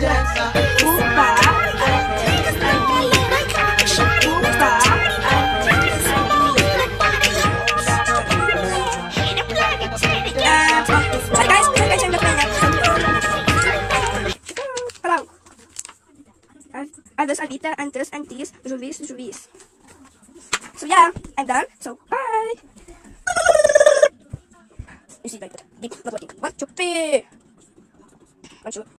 Others are Vita, and this, and these, Ruiz. So yeah, I'm done. So bye. You see, like, not working. 1, 2, 3. 1, 2.